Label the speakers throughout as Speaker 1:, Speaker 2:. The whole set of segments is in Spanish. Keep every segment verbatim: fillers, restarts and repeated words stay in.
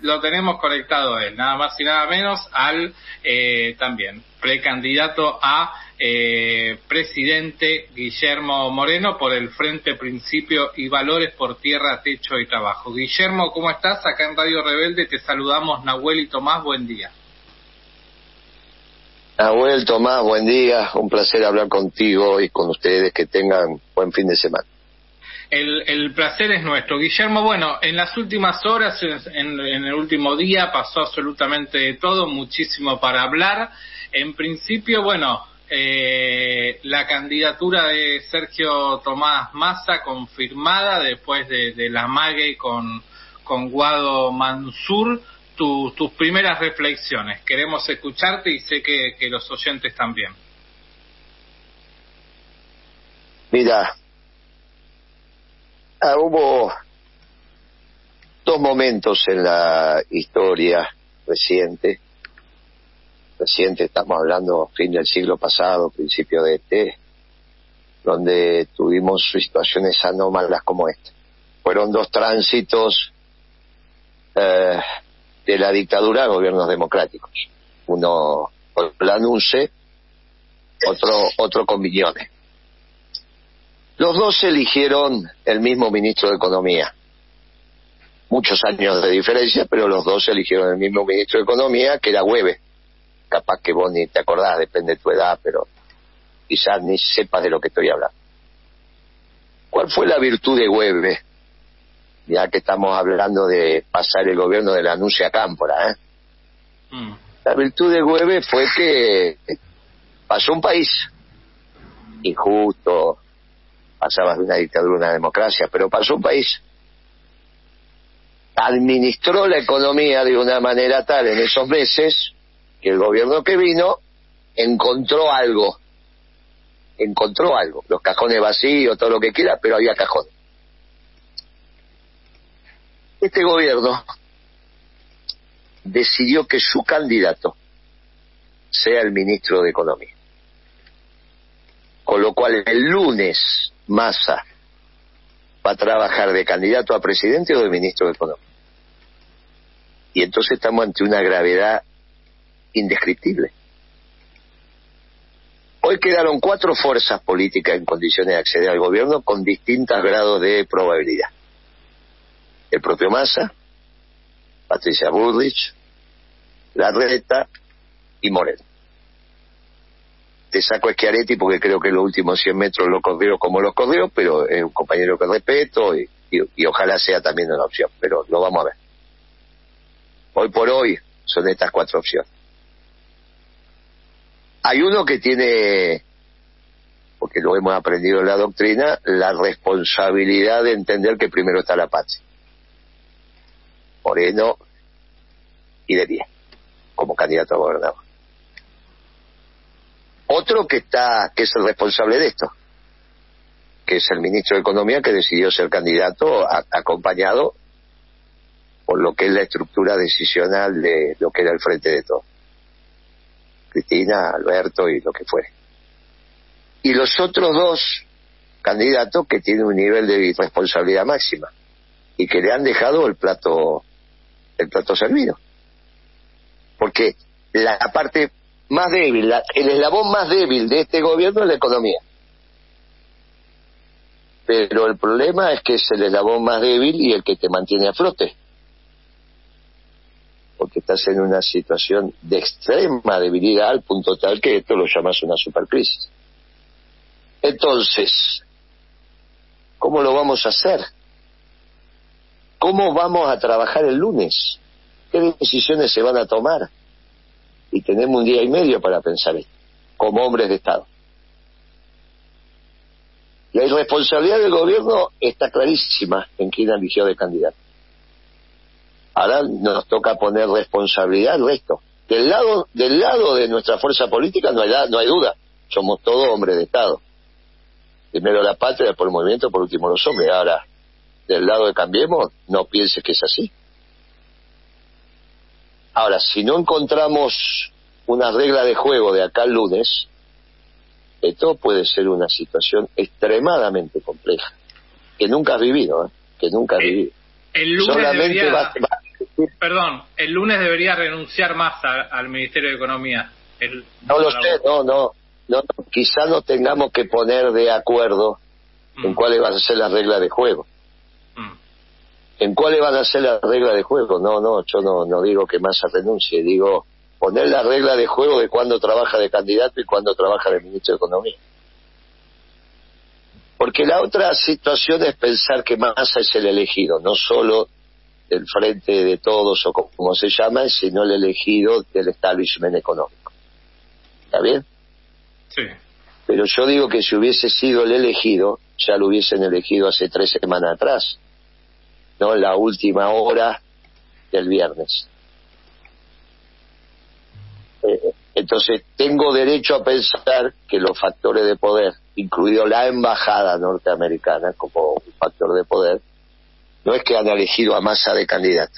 Speaker 1: lo tenemos conectado a él, nada más y nada menos, al eh, también precandidato a eh, presidente Guillermo Moreno por el Frente Principio y Valores por Tierra, Techo y Trabajo. Guillermo, ¿cómo estás? Acá en Radio Rebelde te saludamos Nahuel y Tomás, buen día.
Speaker 2: Nahuel, Tomás, buen día, un placer hablar contigo y con ustedes, que tengan buen fin de semana.
Speaker 1: El, el placer es nuestro. Guillermo, bueno, en las últimas horas, en, en el último día, pasó absolutamente todo, muchísimo para hablar. En principio, bueno, eh, la candidatura de Sergio Tomás Massa confirmada después de, de la mague con, con Guado Mansur. Tu, tus primeras reflexiones. Queremos escucharte y sé que, que los oyentes también.
Speaker 2: Mira, ah, hubo dos momentos en la historia reciente. Reciente, estamos hablando fin del siglo pasado, principio de este, donde tuvimos situaciones anómalas como esta. Fueron dos tránsitos eh, de la dictadura a gobiernos democráticos. Uno con Lanuse, otro, otro con Viñones. Los dos eligieron el mismo ministro de Economía. Muchos años de diferencia, pero los dos eligieron el mismo ministro de Economía, que era Güemes. Capaz que vos ni te acordás, depende de tu edad, pero quizás ni sepas de lo que estoy hablando. ¿Cuál fue la virtud de Güemes? Ya que estamos hablando de pasar el gobierno de Lanuse a Cámpora, ¿eh? Mm. La virtud de Güemes fue que pasó un país injusto, pasabas de una dictadura a una democracia, pero pasó un país. Administró la economía de una manera tal en esos meses que el gobierno que vino encontró algo. Encontró algo. Los cajones vacíos, todo lo que quiera, pero había cajones. Este gobierno decidió que su candidato sea el ministro de Economía. Con lo cual el lunes Massa va a trabajar de candidato a presidente o de ministro de Economía. Y entonces estamos ante una gravedad indescriptible. Hoy quedaron cuatro fuerzas políticas en condiciones de acceder al gobierno con distintos grados de probabilidad. El propio Massa, Patricia Bullrich, Larreta y Moreno. Te saco a Schiaretti porque creo que los últimos cien metros lo corrió como los corrió, pero es un compañero que respeto y, y, y ojalá sea también una opción, pero lo vamos a ver. Hoy por hoy son estas cuatro opciones. Hay uno que tiene, porque lo hemos aprendido en la doctrina, la responsabilidad de entender que primero está la patria. Moreno y de pie, como candidato a gobernador. Otro que está, que es el responsable de esto, que es el ministro de Economía, que decidió ser candidato a, acompañado por lo que es la estructura decisional de lo que era el Frente de Todos. Cristina, Alberto y lo que fuere. Y los otros dos candidatos que tienen un nivel de responsabilidad máxima y que le han dejado el plato el plato servido. Porque la parte más débil, la, el eslabón más débil de este gobierno es la economía. Pero el problema es que es el eslabón más débil y el que te mantiene a flote. Porque estás en una situación de extrema debilidad al punto tal que esto lo llamas una supercrisis. Entonces, ¿cómo lo vamos a hacer? ¿Cómo vamos a trabajar el lunes? ¿Qué decisiones se van a tomar? Y tenemos un día y medio para pensar esto, como hombres de Estado. La irresponsabilidad del gobierno está clarísima en quién eligió de candidato. Ahora nos toca poner responsabilidad al resto. Del lado, del lado de nuestra fuerza política no hay, no hay duda. Somos todos hombres de Estado. Primero la patria, después el movimiento, por último los hombres. Ahora, del lado de Cambiemos, no pienses que es así. Ahora, si no encontramos una regla de juego de acá al lunes, esto puede ser una situación extremadamente compleja, que nunca has vivido, ¿eh? que nunca has vivido.
Speaker 1: El lunes
Speaker 2: Solamente
Speaker 1: debería...
Speaker 2: va, va,
Speaker 1: perdón, el lunes debería renunciar Massa al Ministerio de Economía. El,
Speaker 2: no lo sé, no, no, no, quizá no tengamos que poner de acuerdo mm. en cuáles van a ser las reglas de juego. Mm. En cuáles van a ser las reglas de juego. No, no, yo no, no digo que Massa renuncie, digo poner la regla de juego de cuándo trabaja de candidato y cuándo trabaja de ministro de Economía. Porque la otra situación es pensar que Massa es el elegido, no solo del Frente de Todos o como se llama, sino el elegido del establishment económico. ¿Está bien?
Speaker 1: Sí.
Speaker 2: Pero yo digo que si hubiese sido el elegido, ya lo hubiesen elegido hace tres semanas atrás, no en la última hora del viernes. Eh, entonces tengo derecho a pensar que los factores de poder, incluido la embajada norteamericana como un factor de poder, no es que han elegido a Massa de candidato.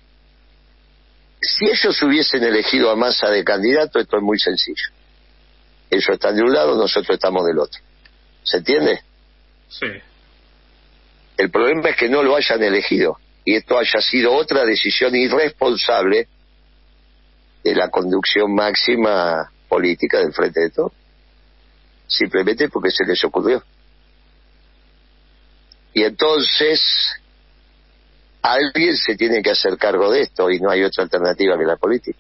Speaker 2: Si ellos hubiesen elegido a Massa de candidato, esto es muy sencillo. Ellos están de un lado, nosotros estamos del otro. ¿Se entiende?
Speaker 1: Sí.
Speaker 2: El problema es que no lo hayan elegido y esto haya sido otra decisión irresponsable de la conducción máxima política del Frente de Todos. Simplemente porque se les ocurrió. Y entonces alguien se tiene que hacer cargo de esto y no hay otra alternativa que la política.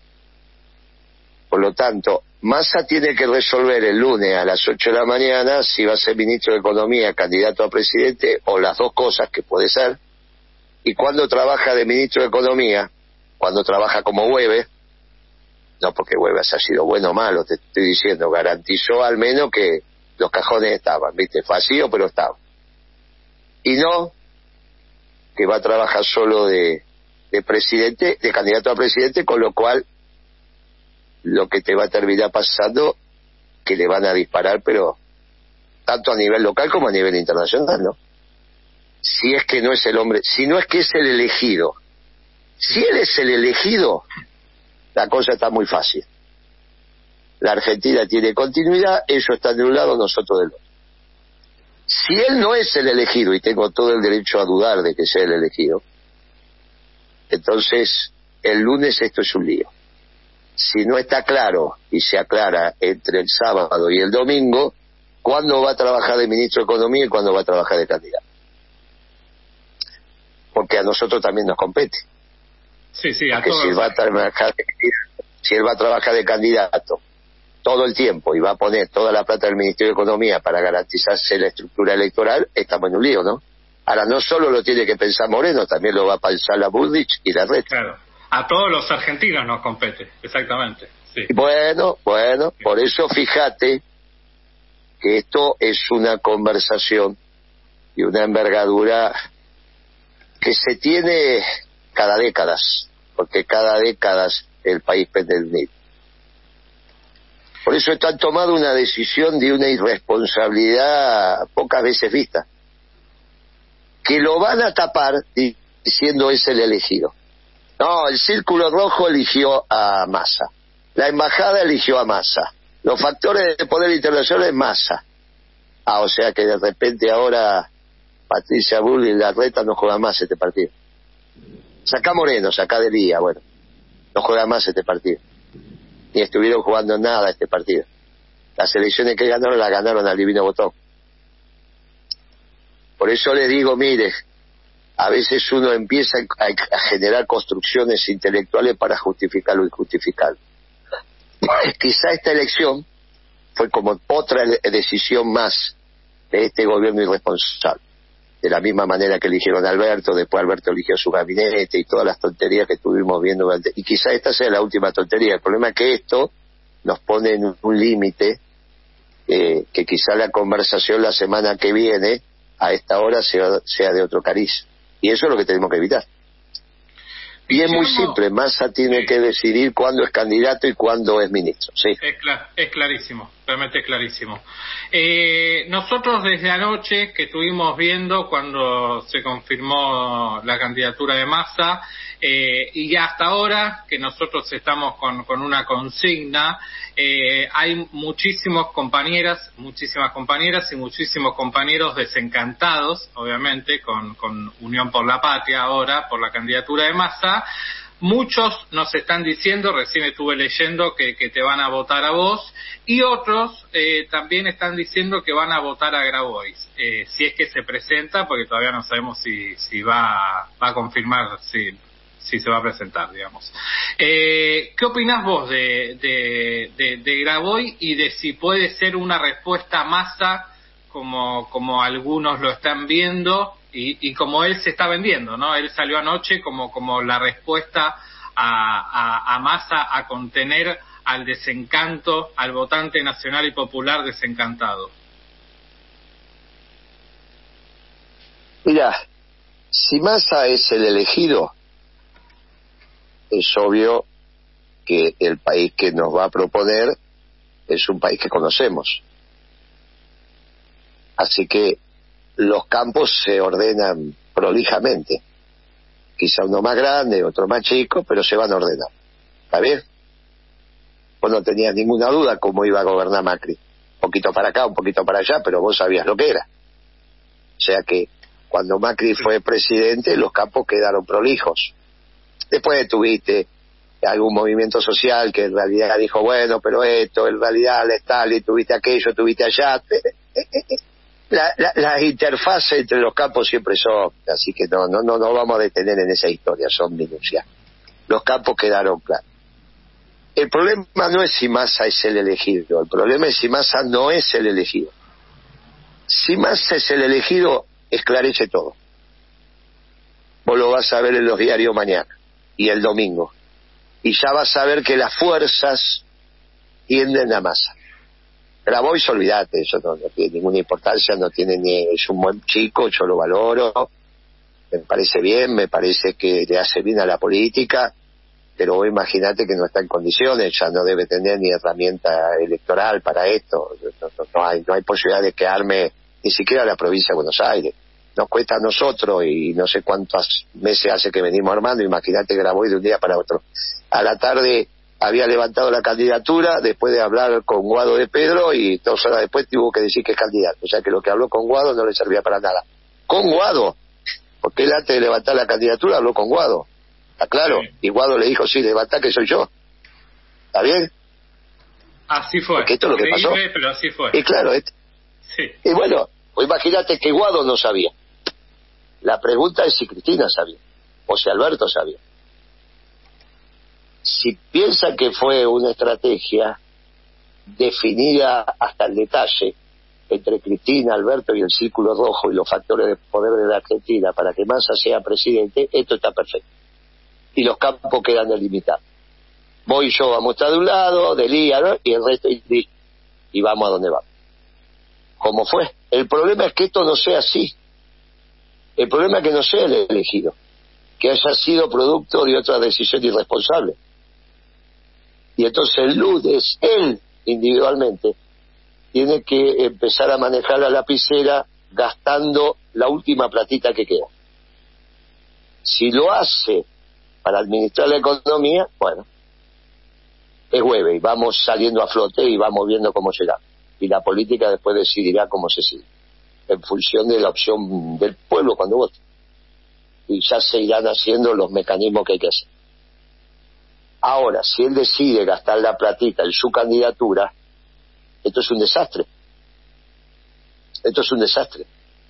Speaker 2: Por lo tanto, Massa tiene que resolver el lunes a las ocho de la mañana si va a ser ministro de Economía, candidato a presidente, o las dos cosas, que puede ser. Y cuando trabaja de ministro de Economía, cuando trabaja como Hueve, no porque Hueve haya sido bueno o malo, te estoy diciendo, garantizó al menos que los cajones estaban, ¿viste? Vacío, pero estaban. Y no que va a trabajar solo de, de presidente, de candidato a presidente, con lo cual lo que te va a terminar pasando que le van a disparar, pero tanto a nivel local como a nivel internacional, ¿no? Si es que no es el hombre, si no es que es el elegido. Si él es el elegido, la cosa está muy fácil. La Argentina tiene continuidad, ellos están de un lado, nosotros del otro. Si él no es el elegido, y tengo todo el derecho a dudar de que sea el elegido, entonces el lunes esto es un lío. Si no está claro y se aclara entre el sábado y el domingo, ¿cuándo va a trabajar de ministro de Economía y cuándo va a trabajar de candidato? Porque a nosotros también nos compete.
Speaker 1: Sí, sí, a
Speaker 2: Porque
Speaker 1: todos.
Speaker 2: Si él va a trabajar de, si él va a trabajar de candidato todo el tiempo y va a poner toda la plata del Ministerio de Economía para garantizarse la estructura electoral, estamos en un lío, ¿no? Ahora, no solo lo tiene que pensar Moreno, también lo va a pensar la Bullrich y la red.
Speaker 1: Claro. A todos los argentinos nos compete, exactamente. Sí.
Speaker 2: Bueno, bueno, por eso fíjate que esto es una conversación y una envergadura que se tiene cada décadas, porque cada décadas el país pende del nido. Por eso están tomando una decisión de una irresponsabilidad pocas veces vista, que lo van a tapar diciendo es el elegido. No, el Círculo Rojo eligió a Massa. La embajada eligió a Massa. Los factores de poder internacional es Massa. Ah, o sea que de repente ahora Patricia Bullrich y la reta no juegan más este partido. Sacá Moreno, sacá de Lía, bueno. No juega más este partido. Ni estuvieron jugando nada este partido. Las elecciones que ganaron, las ganaron al divino botón. Por eso les digo, mire, a veces uno empieza a, a generar construcciones intelectuales para justificar lo injustificable. Quizá esta elección fue como otra decisión más de este gobierno irresponsable. De la misma manera que eligieron a Alberto, después Alberto eligió su gabinete y todas las tonterías que estuvimos viendo. Y quizá esta sea la última tontería. El problema es que esto nos pone en un límite, eh, que quizá la conversación la semana que viene, a esta hora, sea, sea de otro cariz. Y eso es lo que tenemos que evitar. Y es muy simple, Massa tiene sí. que decidir cuándo es candidato y cuándo es ministro. Sí.
Speaker 1: Es, cl- es clarísimo. realmente clarísimo. Eh, nosotros desde anoche que estuvimos viendo cuando se confirmó la candidatura de Massa, eh, y hasta ahora que nosotros estamos con, con una consigna, eh, hay muchísimos compañeras, muchísimas compañeras y muchísimos compañeros desencantados, obviamente, con, con Unión por la Patria ahora, por la candidatura de Massa. Muchos nos están diciendo, recién estuve leyendo, que, que te van a votar a vos, y otros eh, también están diciendo que van a votar a Grabois, eh, si es que se presenta, porque todavía no sabemos si, si va, va a confirmar si, si se va a presentar, digamos. Eh, ¿Qué opinás vos de, de, de, de Grabois y de si puede ser una respuesta a Massa como, como algunos lo están viendo? Y, y como él se está vendiendo, ¿no? Él salió anoche como, como la respuesta a, a, a Massa a contener al desencanto, al votante nacional y popular desencantado.
Speaker 2: Mira, si Massa es el elegido, es obvio que el país que nos va a proponer es un país que conocemos. Así que los campos se ordenan prolijamente. Quizá uno más grande, otro más chico, pero se van a ordenar. ¿Está bien? Vos no tenías ninguna duda cómo iba a gobernar Macri. Un poquito para acá, un poquito para allá, pero vos sabías lo que era. O sea que cuando Macri fue presidente, los campos quedaron prolijos. Después tuviste algún movimiento social que en realidad dijo, bueno, pero esto, en realidad la Stalin, tuviste aquello, tuviste allá... La, la, las interfaces entre los campos siempre son, así que no, no, no, no vamos a detener en esa historia, son minucias. Los campos quedaron claros. El problema no es si Massa es el elegido, el problema es si Massa no es el elegido. Si Massa es el elegido, esclarece todo. Vos lo vas a ver en los diarios mañana y el domingo. Y ya vas a ver que las fuerzas tienden a Massa. Grabois, olvídate, eso no, no tiene ninguna importancia, no tiene ni, es un buen chico, yo lo valoro, me parece bien, me parece que le hace bien a la política, pero vos imagínate que no está en condiciones, ya no debe tener ni herramienta electoral para esto, no, no, no hay no hay posibilidad de que arme ni siquiera la provincia de Buenos Aires. Nos cuesta a nosotros y no sé cuántos meses hace que venimos armando, imagínate Grabois de un día para otro. A la tarde había levantado la candidatura después de hablar con Guado de Pedro y dos horas después tuvo que decir que es candidato. O sea que lo que habló con Guado no le servía para nada. Con Guado, porque él antes de levantar la candidatura habló con Guado. ¿Está claro? Sí. Y Guado le dijo, sí, levantá que soy yo. ¿Está bien?
Speaker 1: Así fue.
Speaker 2: Porque esto es lo que pasó.
Speaker 1: Pero así fue.
Speaker 2: Y claro, esto. Sí. Y bueno, pues imagínate que Guado no sabía. La pregunta es si Cristina sabía o si Alberto sabía. Si piensa que fue una estrategia definida hasta el detalle entre Cristina, Alberto y el Círculo Rojo y los factores de poder de la Argentina para que Massa sea presidente, esto está perfecto. Y los campos quedan delimitados. Voy yo, vamos a estar de un lado, del I A, ¿no? Y el resto, y, y vamos a donde vamos. ¿Cómo fue? El problema es que esto no sea así. El problema es que no sea el elegido, que haya sido producto de otra decisión irresponsable. Y entonces el lunes, él individualmente, tiene que empezar a manejar la lapicera gastando la última platita que queda. Si lo hace para administrar la economía, bueno, es hueve y vamos saliendo a flote y vamos viendo cómo llegamos. Y la política después decidirá cómo se sigue, en función de la opción del pueblo cuando vote. Y ya se irán haciendo los mecanismos que hay que hacer. Ahora, si él decide gastar la platita en su candidatura, esto es un desastre. Esto es un desastre.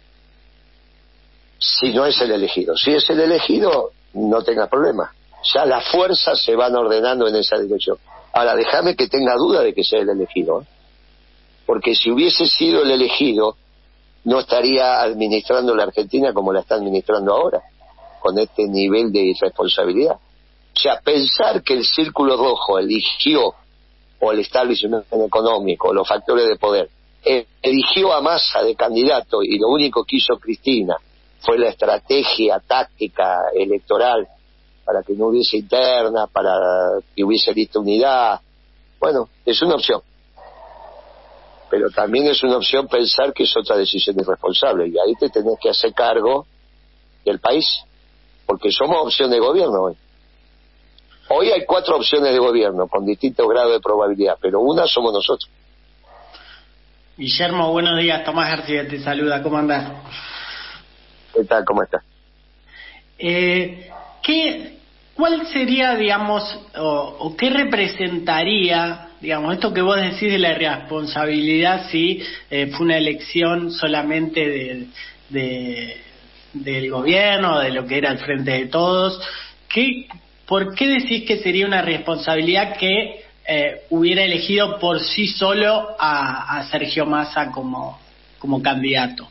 Speaker 2: Si no es el elegido. Si es el elegido, no tenga problema. Ya las fuerzas se van ordenando en esa dirección. Ahora, déjame que tenga duda de que sea el elegido, ¿eh? Porque si hubiese sido el elegido, no estaría administrando la Argentina como la está administrando ahora, con este nivel de irresponsabilidad. O sea, pensar que el Círculo Rojo eligió, o el establishment económico, o los factores de poder, eh, eligió a Massa de candidato y lo único que hizo Cristina fue la estrategia táctica electoral para que no hubiese interna, para que hubiese lista unidad. Bueno, es una opción. pero también es una opción pensar que es otra decisión irresponsable, y ahí te tenés que hacer cargo del país, porque somos opción de gobierno hoy. Hoy hay cuatro opciones de gobierno con distintos grados de probabilidad, pero una somos nosotros.
Speaker 3: Guillermo, buenos días. Tomás García te saluda. ¿Cómo andás?
Speaker 2: ¿Qué tal? ¿Cómo estás?
Speaker 3: Eh, ¿qué, ¿Cuál sería, digamos, o, o qué representaría, digamos, esto que vos decís de la responsabilidad si eh, fue una elección solamente de, de, del gobierno, de lo que era el Frente de Todos? ¿Qué, ¿Por qué decís que sería una responsabilidad que eh, hubiera elegido por sí solo a, a Sergio Massa como, como candidato?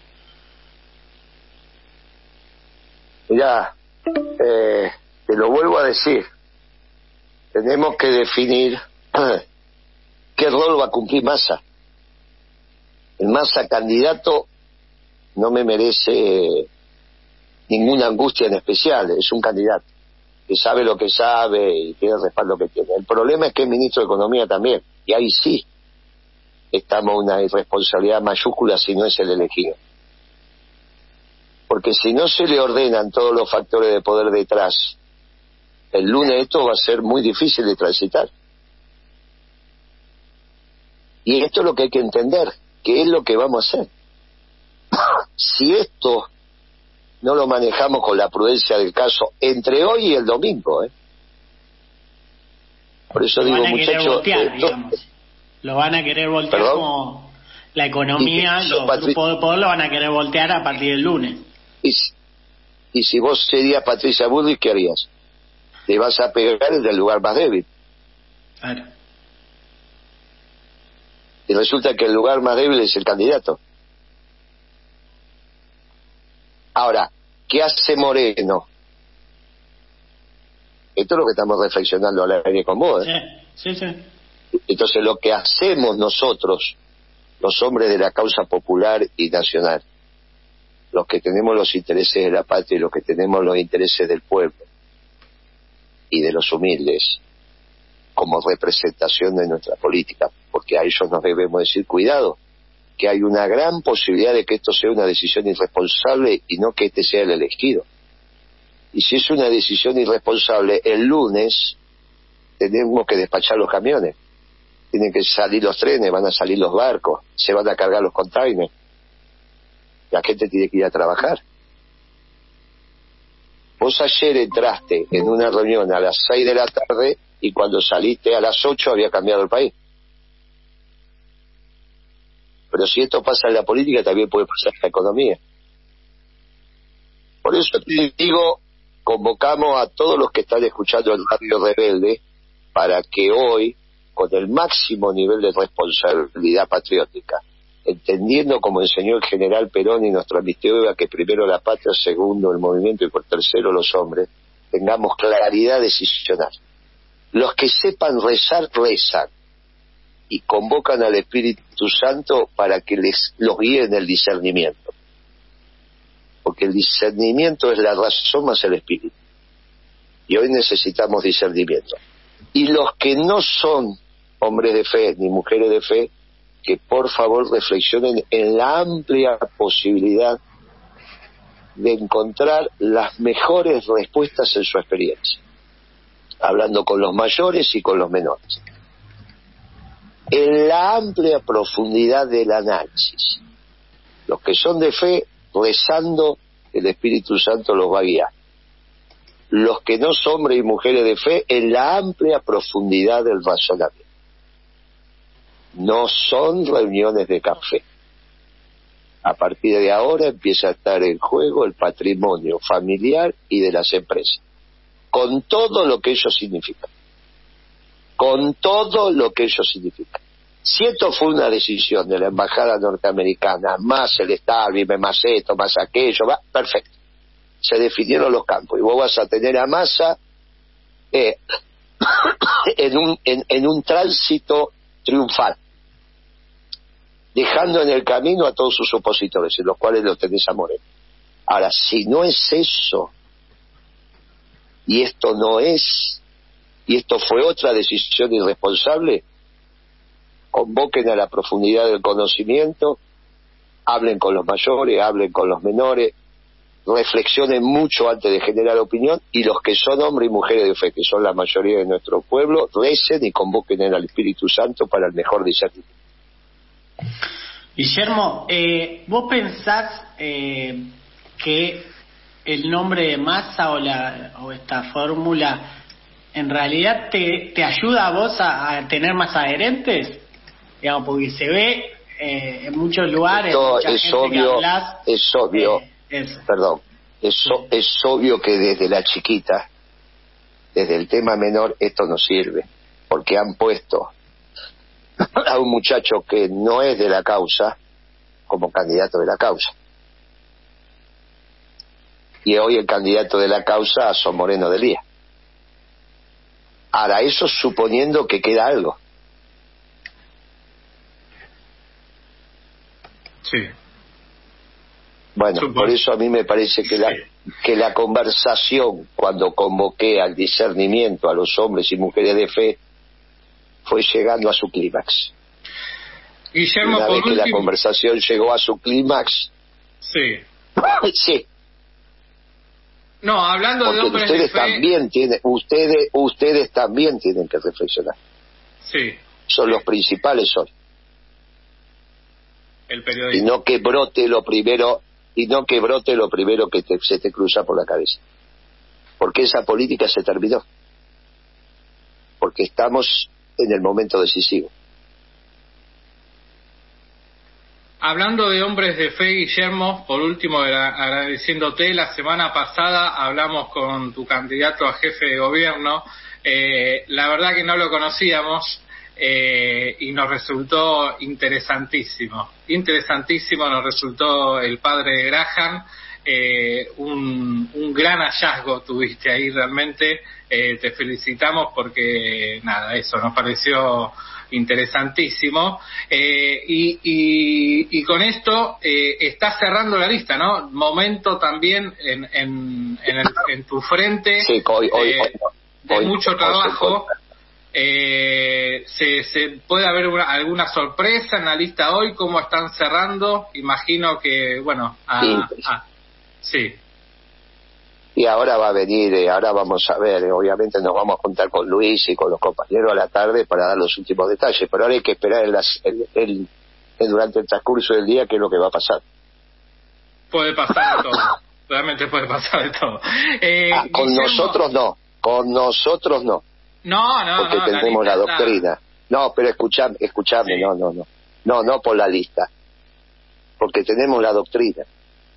Speaker 2: Mirá, eh, te lo vuelvo a decir, tenemos que definir qué rol va a cumplir Massa. El Massa candidato no me merece ninguna angustia en especial, es un candidato que sabe lo que sabe y tiene el respaldo que tiene. El problema es que es ministro de Economía también, y ahí sí estamos en una irresponsabilidad mayúscula si no es el elegido. Porque si no se le ordenan todos los factores de poder detrás, el lunes esto va a ser muy difícil de transitar. Y esto es lo que hay que entender, qué es lo que vamos a hacer. Si esto no lo manejamos con la prudencia del caso entre hoy y el domingo, ¿eh? Por eso
Speaker 3: lo
Speaker 2: digo,
Speaker 3: van a querer
Speaker 2: muchachos,
Speaker 3: voltear,
Speaker 2: eh,
Speaker 3: digamos. Lo van a querer voltear. ¿Perdón? Como la economía,
Speaker 2: y,
Speaker 3: los
Speaker 2: Patri...
Speaker 3: grupos de poder lo van a querer voltear a partir del lunes.
Speaker 2: Y, y si vos serías Patricia Bullrich, ¿qué harías? Te vas a pegar desde el lugar más débil.
Speaker 3: Claro.
Speaker 2: Y resulta que el lugar más débil es el candidato. Ahora, ¿qué hace Moreno? Esto es lo que estamos reflexionando al aire con vos, ¿eh?
Speaker 3: Sí, sí, sí.
Speaker 2: Entonces, lo que hacemos nosotros, los hombres de la causa popular y nacional, los que tenemos los intereses de la patria y los que tenemos los intereses del pueblo y de los humildes, como representación de nuestra política, porque a ellos nos debemos decir, cuidado, que hay una gran posibilidad de que esto sea una decisión irresponsable y no que este sea el elegido. Y si es una decisión irresponsable, el lunes tenemos que despachar los camiones, tienen que salir los trenes, van a salir los barcos, se van a cargar los containers, la gente tiene que ir a trabajar. Vos ayer entraste en una reunión a las seis de la tarde y cuando saliste a las ocho había cambiado el país. Pero si esto pasa en la política, también puede pasar en la economía. Por eso te digo, convocamos a todos los que están escuchando el Radio Rebelde para que hoy, con el máximo nivel de responsabilidad patriótica, entendiendo como enseñó el general Perón y nos transmitió Eva, que primero la patria, segundo el movimiento y por tercero los hombres, tengamos claridad decisional. Los que sepan rezar, rezan. Y convocan al Espíritu Santo para que les los guíe en el discernimiento. Porque el discernimiento es la razón más el Espíritu. Y hoy necesitamos discernimiento. Y los que no son hombres de fe ni mujeres de fe, que por favor reflexionen en la amplia posibilidad de encontrar las mejores respuestas en su experiencia. Hablando con los mayores y con los menores. En la amplia profundidad del análisis. Los que son de fe, rezando, el Espíritu Santo los va a guiar. Los que no son hombres y mujeres de fe, en la amplia profundidad del razonamiento. No son reuniones de café. A partir de ahora empieza a estar en juego el patrimonio familiar y de las empresas. Con todo lo que ello significa. Con todo lo que ello significa. Si esto fue una decisión de la embajada norteamericana, más el establishment, más esto, más aquello, va, perfecto. Se definieron los campos y vos vas a tener a Massa eh, en, un, en, en un tránsito triunfal, dejando en el camino a todos sus opositores, en los cuales los tenés a Moreno. Ahora, si no es eso, y esto no es, y esto fue otra decisión irresponsable, convoquen a la profundidad del conocimiento, hablen con los mayores, hablen con los menores, reflexionen mucho antes de generar opinión, y los que son hombres y mujeres de fe, que son la mayoría de nuestro pueblo, recen y convoquen al Espíritu Santo para el mejor discernimiento.
Speaker 3: Guillermo, eh, ¿vos pensás eh, que el nombre de Massa o, la, o esta fórmula en realidad te, te ayuda a vos a, a tener más adherentes? Digamos, porque se ve eh, en muchos lugares,
Speaker 2: Esto
Speaker 3: mucha
Speaker 2: es
Speaker 3: gente
Speaker 2: obvio,
Speaker 3: que hablas,
Speaker 2: es obvio,
Speaker 3: eh, es,
Speaker 2: perdón, es,
Speaker 3: sí.
Speaker 2: es obvio que desde la chiquita, desde el tema menor, esto no sirve, porque han puesto a un muchacho que no es de la causa como candidato de la causa. Y hoy el candidato de la causa son Moreno de Lía. Ahora, eso suponiendo que queda algo.
Speaker 1: Sí.
Speaker 2: Bueno,
Speaker 1: Supongo.
Speaker 2: por eso a mí me parece que la,
Speaker 1: Sí.
Speaker 2: que la conversación, cuando convoqué al discernimiento a los hombres y mujeres de fe, fue llegando a su clímax.
Speaker 1: Guillermo,
Speaker 2: Una
Speaker 1: por
Speaker 2: vez que
Speaker 1: último...
Speaker 2: la conversación llegó a su clímax,
Speaker 1: Sí.
Speaker 2: sí,
Speaker 1: No, hablando de
Speaker 2: porque
Speaker 1: hombres
Speaker 2: ustedes
Speaker 1: de fe...
Speaker 2: también tienen, ustedes, ustedes también tienen que reflexionar.
Speaker 1: Sí,
Speaker 2: Son los principales hoy.
Speaker 1: el
Speaker 2: Y
Speaker 1: periodismo.
Speaker 2: no que brote lo primero, y no que brote lo primero que te, se te cruza por la cabeza. Porque esa política se terminó. Porque estamos en el momento decisivo.
Speaker 1: Hablando de hombres de fe, Guillermo, por último, agra- agradeciéndote, la semana pasada hablamos con tu candidato a jefe de gobierno. Eh, la verdad que no lo conocíamos eh, y nos resultó interesantísimo. Interesantísimo nos resultó el padre Graham. Eh, un, un gran hallazgo tuviste ahí realmente. Eh, te felicitamos porque, nada, eso nos pareció interesantísimo. Eh, y, y, y con esto eh, estás cerrando la lista, ¿no? Momento también en, en, en, el, en tu frente
Speaker 2: Sí, hoy, hoy,
Speaker 1: eh,
Speaker 2: hoy,
Speaker 1: de
Speaker 2: hoy,
Speaker 1: mucho
Speaker 2: hoy
Speaker 1: trabajo.
Speaker 2: se
Speaker 1: Eh, se, se puede haber una, alguna sorpresa en la lista hoy, cómo están cerrando. Imagino que, bueno, a,
Speaker 2: Sí.
Speaker 1: a, sí.
Speaker 2: Y ahora va a venir, eh, ahora vamos a ver, eh, obviamente nos vamos a juntar con Luis y con los compañeros a la tarde para dar los últimos detalles, pero ahora hay que esperar en las, el, el, el- durante el transcurso del día qué es lo que va a pasar.
Speaker 1: Puede pasar de todo. Realmente puede pasar de todo. Eh,
Speaker 2: Ah, con
Speaker 1: Guillermo-
Speaker 2: nosotros no, con nosotros no,
Speaker 1: No, no,
Speaker 2: porque
Speaker 1: no.
Speaker 2: tenemos la,
Speaker 1: lista está-
Speaker 2: doctrina. No, pero escuchame, escuchame,
Speaker 1: Sí.
Speaker 2: no, no, no, no, no por la lista, porque tenemos la doctrina,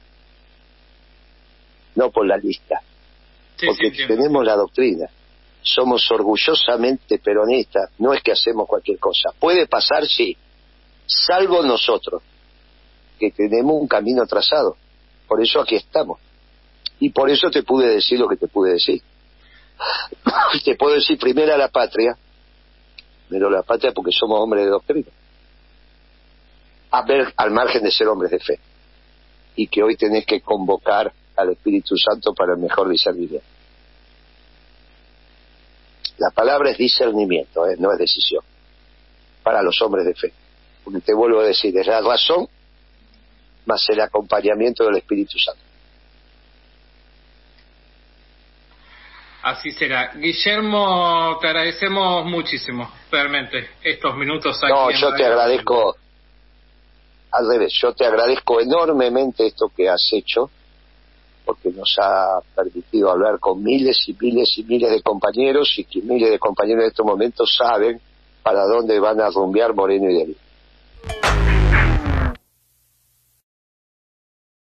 Speaker 2: no por la lista.
Speaker 1: Sí,
Speaker 2: Porque
Speaker 1: sí, entiendo.
Speaker 2: tenemos la doctrina, somos orgullosamente peronistas, no es que hacemos cualquier cosa. Puede pasar, sí, salvo nosotros, que tenemos un camino trazado. Por eso aquí estamos. Y por eso te pude decir lo que te pude decir. Te puedo decir primero a la patria, pero la patria porque somos hombres de doctrina. A ver, al margen de ser hombres de fe. Y que hoy tenés que convocar al Espíritu Santo para el mejor discernimiento. La palabra es discernimiento, ¿eh? No es decisión. Para los hombres de fe. Porque te vuelvo a decir, es la razón más el acompañamiento del Espíritu Santo.
Speaker 1: Así será. Guillermo, te agradecemos muchísimo, realmente, estos minutos aquí.
Speaker 2: No,
Speaker 1: en
Speaker 2: yo te
Speaker 1: Radio
Speaker 2: agradezco, al revés, yo te agradezco enormemente esto que has hecho, porque nos ha permitido hablar con miles y miles y miles de compañeros, y que miles de compañeros en estos momentos saben para dónde van a rumbear Moreno y Delí.